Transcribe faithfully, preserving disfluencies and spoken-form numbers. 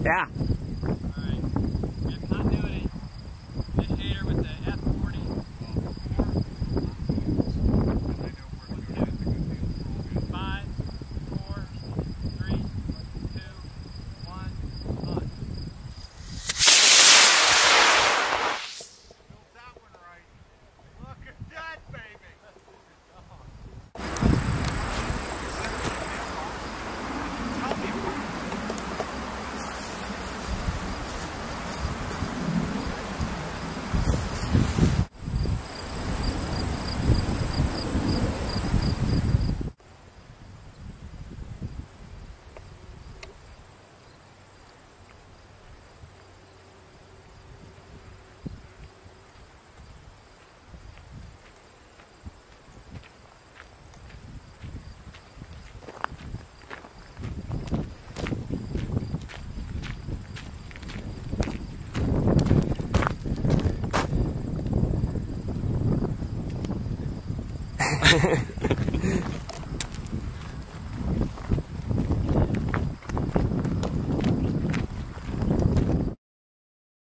Yeah. Alright. We have continuity. Initiator with the F forty. Five, four, three, two, one, on. Built that one right. Look at that, baby! Ha ha ha.